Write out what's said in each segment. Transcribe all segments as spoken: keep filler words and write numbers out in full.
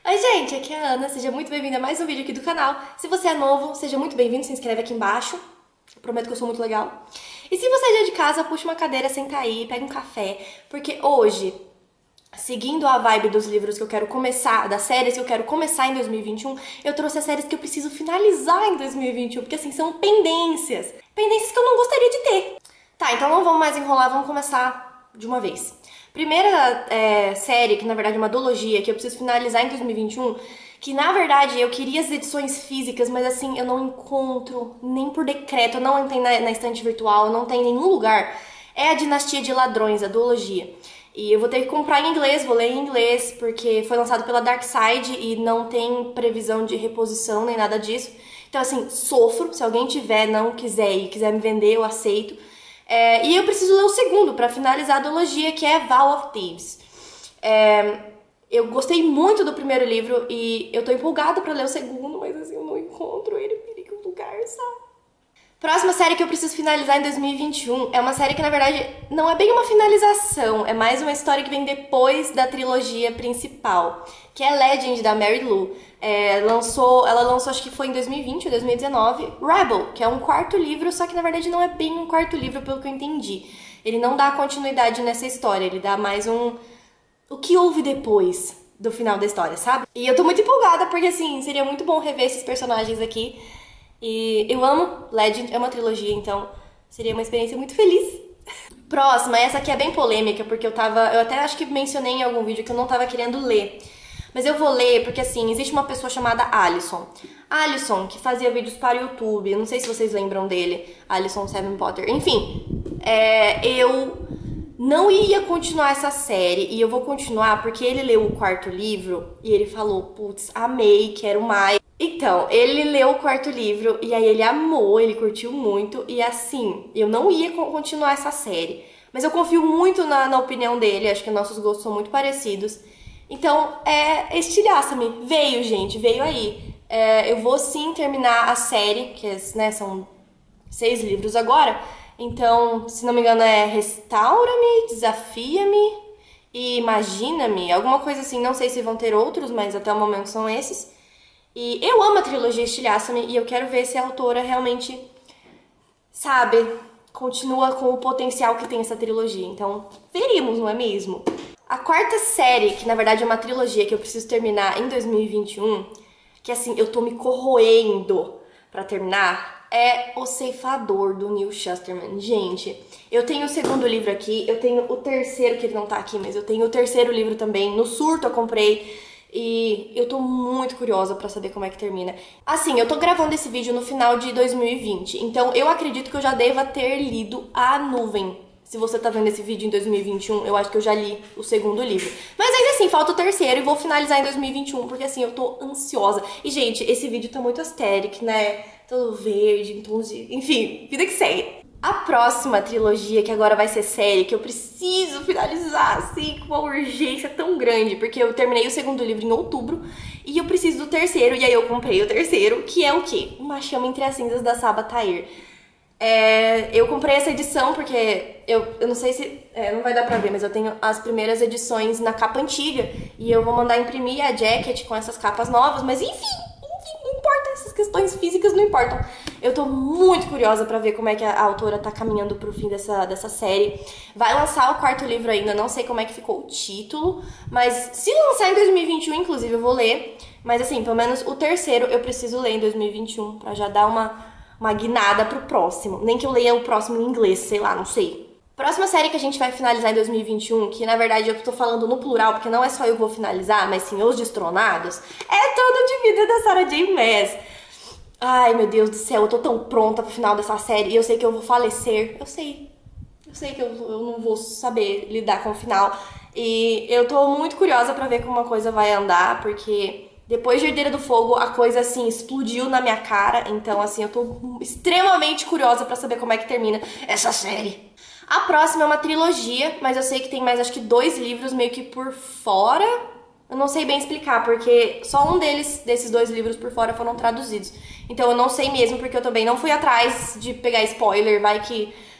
Oi gente, aqui é a Ana, seja muito bem-vinda a mais um vídeo aqui do canal. Se você é novo, seja muito bem-vindo, se inscreve aqui embaixo, eu prometo que eu sou muito legal. E se você é de casa, puxa uma cadeira, senta aí, pega um café, porque hoje, seguindo a vibe dos livros que eu quero começar, das séries que eu quero começar em dois mil e vinte e um, eu trouxe as séries que eu preciso finalizar em dois mil e vinte e um, porque assim, são pendências, pendências que eu não gostaria de ter. Tá, então não vamos mais enrolar, vamos começar de uma vez. Primeira é, série, que na verdade é uma duologia, que eu preciso finalizar em dois mil e vinte e um, que na verdade eu queria as edições físicas, mas assim, eu não encontro, nem por decreto, eu não tenho na, na estante virtual, eu não tenho em nenhum lugar, é a Dinastia de Ladrões, a duologia. E eu vou ter que comprar em inglês, vou ler em inglês, porque foi lançado pela Dark Side e não tem previsão de reposição nem nada disso. Então assim, sofro, se alguém tiver, não quiser e quiser me vender, eu aceito. É, e eu preciso ler o segundo para finalizar a duologia, que é Vow of Thieves. É, eu gostei muito do primeiro livro e eu tô empolgada para ler o segundo, mas assim, eu não encontro ele em nenhum lugar, sabe? Próxima série que eu preciso finalizar em dois mil e vinte e um é uma série que, na verdade, não é bem uma finalização, é mais uma história que vem depois da trilogia principal, que é Legend, da Mary Lou. É, lançou, ela lançou, acho que foi em dois mil e vinte ou dois mil e dezenove, Rebel, que é um quarto livro, só que, na verdade, não é bem um quarto livro, pelo que eu entendi. Ele não dá continuidade nessa história, ele dá mais um... o que houve depois do final da história, sabe? E eu tô muito empolgada, porque, assim, seria muito bom rever esses personagens aqui. E eu amo Legend, é uma trilogia, então seria uma experiência muito feliz. Próxima, essa aqui é bem polêmica, porque eu tava... eu até acho que mencionei em algum vídeo que eu não tava querendo ler. Mas eu vou ler porque, assim, existe uma pessoa chamada Alisson. Alisson, que fazia vídeos para o YouTube, não sei se vocês lembram dele, Alisson Seven Potter. Enfim, é, eu não ia continuar essa série, e eu vou continuar porque ele leu o quarto livro e ele falou, putz, amei, quero mais. Então, ele leu o quarto livro e aí ele amou, ele curtiu muito e assim, eu não ia continuar essa série. Mas eu confio muito na, na opinião dele, acho que nossos gostos são muito parecidos. Então, é, estilhaça-me, veio gente, veio aí. É, eu vou sim terminar a série, que né, são seis livros agora. Então, se não me engano é Restaura-me, Desafia-me e Imagina-me, alguma coisa assim, não sei se vão ter outros, mas até o momento são esses. E eu amo a trilogia Estilhaça-me e eu quero ver se a autora realmente, sabe, continua com o potencial que tem essa trilogia. Então, veremos, não é mesmo? A quarta série, que na verdade é uma trilogia que eu preciso terminar em dois mil e vinte e um, que assim, eu tô me corroendo pra terminar, é O Ceifador, do Neil Shusterman. Gente, eu tenho o segundo livro aqui, eu tenho o terceiro, que ele não tá aqui, mas eu tenho o terceiro livro também. No surto eu comprei. E eu tô muito curiosa pra saber como é que termina. Assim, eu tô gravando esse vídeo no final de dois mil e vinte, então eu acredito que eu já deva ter lido A Nuvem. Se você tá vendo esse vídeo em dois mil e vinte e um, eu acho que eu já li o segundo livro. Mas ainda assim, falta o terceiro e vou finalizar em dois mil e vinte e um, porque assim, eu tô ansiosa. E, gente, esse vídeo tá muito aesthetic, né? Todo verde, em tons de... enfim, vida que segue. A próxima trilogia, que agora vai ser série, que eu preciso finalizar, assim, com uma urgência tão grande, porque eu terminei o segundo livro em outubro, e eu preciso do terceiro, e aí eu comprei o terceiro, que é o quê? Uma Chama Entre as Cinzas, da Sabaa Tahir. É, eu comprei essa edição porque, eu, eu não sei se... É, não vai dar pra ver, mas eu tenho as primeiras edições na capa antiga, e eu vou mandar imprimir a jacket com essas capas novas, mas enfim... não importa, essas questões físicas não importam. Eu tô muito curiosa pra ver como é que a autora tá caminhando pro fim dessa, dessa série. Vai lançar o quarto livro ainda, não sei como é que ficou o título, mas se lançar em dois mil e vinte e um, inclusive, eu vou ler. Mas assim, pelo menos o terceiro eu preciso ler em dois mil e vinte e um, pra já dar uma, uma guinada pro próximo. Nem que eu leia o próximo em inglês, sei lá, não sei. Próxima série que a gente vai finalizar em dois mil e vinte e um, que na verdade eu tô falando no plural, porque não é só eu que vou finalizar, mas sim Os Destronados, é Todo de Vida, da Sarah J. Maas. Ai, meu Deus do céu, eu tô tão pronta pro final dessa série e eu sei que eu vou falecer. Eu sei, eu sei que eu, eu não vou saber lidar com o final. E eu tô muito curiosa pra ver como a coisa vai andar, porque depois de Herdeira do Fogo a coisa, assim, explodiu na minha cara. Então, assim, eu tô extremamente curiosa pra saber como é que termina essa série. A próxima é uma trilogia, mas eu sei que tem mais, acho que dois livros meio que por fora. Eu não sei bem explicar, porque só um deles, desses dois livros por fora foram traduzidos. Então eu não sei mesmo, porque eu também não fui atrás de pegar spoiler, vai que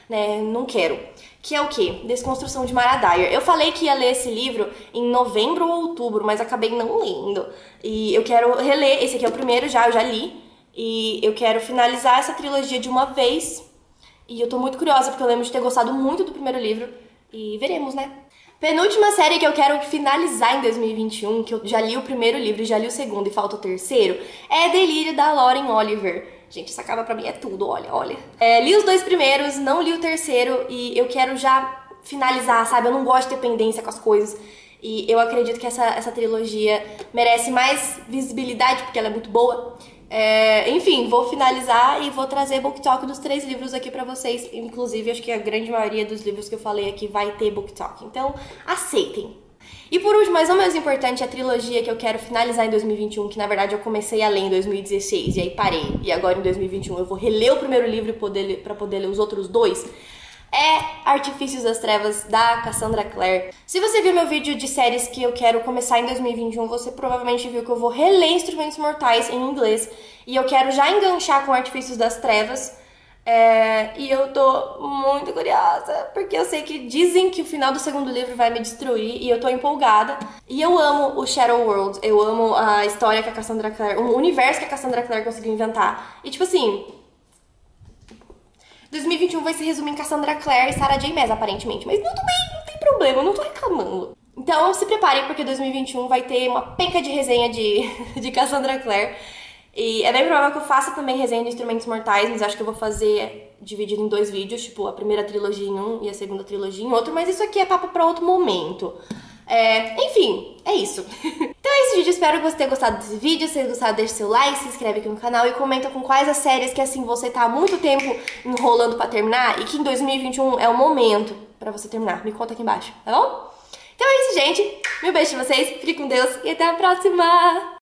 né? Não quero. Que é o quê? Desconstrução de Mara Dyer. Eu falei que ia ler esse livro em novembro ou outubro, mas acabei não lendo. E eu quero reler, esse aqui é o primeiro já, eu já li. E eu quero finalizar essa trilogia de uma vez. E eu tô muito curiosa, porque eu lembro de ter gostado muito do primeiro livro. E veremos, né? Penúltima série que eu quero finalizar em dois mil e vinte e um, que eu já li o primeiro livro e já li o segundo e falta o terceiro, é Delírio, da Lauren Oliver. Gente, isso acaba pra mim é tudo, olha, olha. É, li os dois primeiros, não li o terceiro e eu quero já finalizar, sabe? Eu não gosto de ter pendência com as coisas. E eu acredito que essa, essa trilogia merece mais visibilidade, porque ela é muito boa. É, enfim, vou finalizar e vou trazer book talk dos três livros aqui pra vocês. Inclusive, acho que a grande maioria dos livros que eu falei aqui vai ter book talk. Então, aceitem. E por último, mas não menos importante, a trilogia que eu quero finalizar em dois mil e vinte e um, que na verdade eu comecei a ler em dois mil e dezesseis e aí parei. E agora em dois mil e vinte e um eu vou reler o primeiro livro poder, pra poder ler os outros dois. É Artifícios das Trevas, da Cassandra Clare. Se você viu meu vídeo de séries que eu quero começar em dois mil e vinte e um, você provavelmente viu que eu vou reler Instrumentos Mortais em inglês. E eu quero já enganchar com Artifícios das Trevas. É, e eu tô muito curiosa, porque eu sei que dizem que o final do segundo livro vai me destruir e eu tô empolgada. E eu amo o Shadow World, eu amo a história que a Cassandra Clare, o universo que a Cassandra Clare conseguiu inventar. E tipo assim, dois mil e vinte e um vai se resumir em Cassandra Clare e Sarah J Maas, aparentemente. Mas não, bem, não tem problema, eu não tô reclamando. Então se preparem, porque dois mil e vinte e um vai ter uma penca de resenha de, de Cassandra Clare. E é bem provável que eu faça também resenha de Instrumentos Mortais, mas acho que eu vou fazer dividido em dois vídeos, tipo a primeira trilogia em um e a segunda trilogia em outro, mas isso aqui é papo pra outro momento. É, enfim, é isso. Então é esse vídeo, espero que você tenha gostado desse vídeo. Se você gostar, deixa seu like, se inscreve aqui no canal e comenta com quais as séries que assim você tá há muito tempo enrolando pra terminar e que em dois mil e vinte e um é o momento pra você terminar. Me conta aqui embaixo, tá bom? Então é isso, gente. Meu beijo pra vocês, fique com Deus e até a próxima!